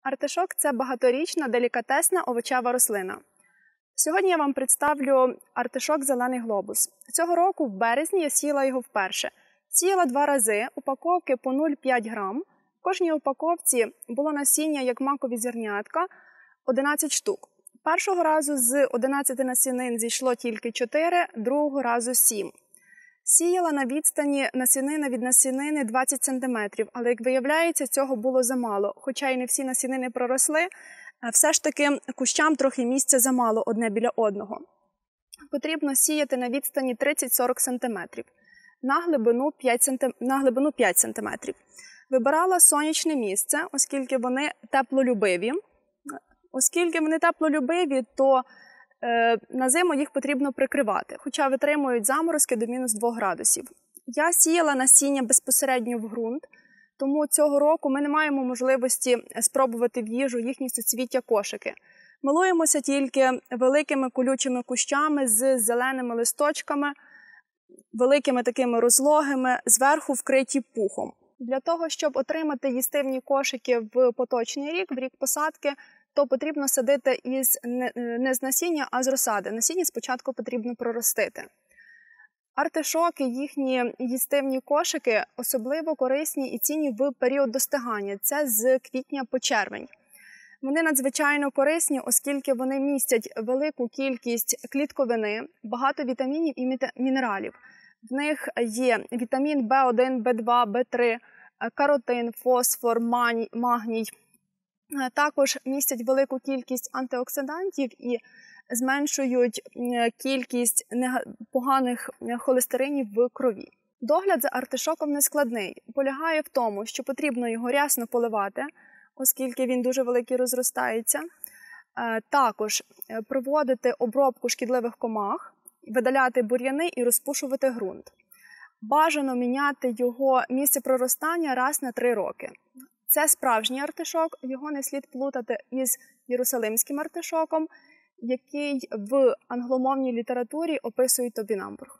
Артишок – це багаторічна делікатесна овочева рослина. Сьогодні я вам представлю артишок «Зелений глобус». Цього року в березні я сіяла його вперше. Сіяла 2 рази, упаковки по 0,5 грам. В кожній упаковці було насіння, як макові зернятка, 11 штук. Першого разу з 11 насінин зійшло тільки 4, другого разу 7. Сіяла на відстані насінина від насінини 20 см, але, як виявляється, цього було замало. Хоча і не всі насінини проросли, все ж таки кущам трохи місця замало одне біля одного. Потрібно сіяти на відстані 30-40 см, на глибину 5 см. Вибирала сонячне місце, оскільки вони теплолюбиві. То на зиму їх потрібно прикривати, хоча витримують заморозки до мінус 2 градусів. Я сіяла насіння безпосередньо в ґрунт, тому цього року ми не маємо можливості спробувати в їжу їхні суцвіття кошики. Милуємося тільки великими колючими кущами з зеленими листочками, великими такими розлогими, зверху вкриті пухом. Для того, щоб отримати їстивні кошики в поточний рік, в рік посадки, то потрібно садити не з насіння, а з розсади. Насіння спочатку потрібно проростити. Артишоки, їхні їстивні кошики особливо корисні і цінні в період достигання. Це з квітня по червень. Вони надзвичайно корисні, оскільки вони містять велику кількість клітковини, багато вітамінів і мінералів. В них є вітамін В1, В2, В3, каротин, фосфор, магній. Також містять велику кількість антиоксидантів і зменшують кількість поганих холестеринів в крові. Догляд за артишоком нескладний. Полягає в тому, що потрібно його рясно поливати, оскільки він дуже великий розростається. Також проводити обробку шкідливих комах, видаляти бур'яни і розпушувати ґрунт. Бажано міняти його місце проростання раз на 3 роки. Це справжній артишок, його не слід плутати із єрусалимським артишоком, який в англомовній літературі описують топінамбур.